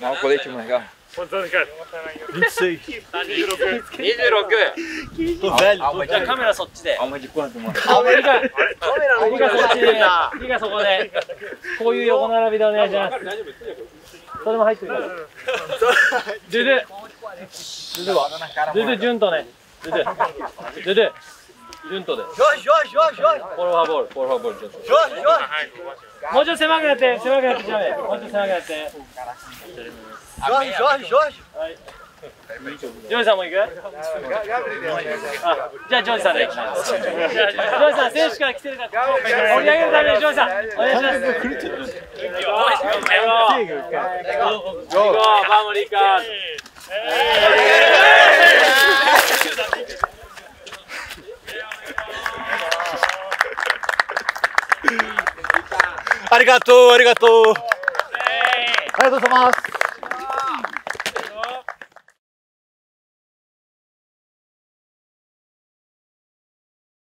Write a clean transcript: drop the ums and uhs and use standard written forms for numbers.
Não, colete mais legal. Quantos anos, cara? 26. 26! Tô velho. Alma じゃあカメラそっちで。 Alma de quanto, mano? カメラそっちで。次がそこで。こういう横並びでお願いします。それも入ってるから。ドゥドゥ。ドゥドゥは。ドゥドゥ順とね。ドゥドゥ。ドゥドゥ。順とで。 よしよしよしよし。 ポロファボール、ポロファボール。 よしよし。 もうちょっと狭くなって、狭くなってちゃうね。もうちょっと狭くなって。 よしよしよし。 ジョージさんも行く？あ、じゃあジョージさんで。ジョージさん、選手から来てるから盛り上げるためにジョージさん、お願いします。Go, vamos, Ricardo. ありがとうありがとう。 ありがとうございます。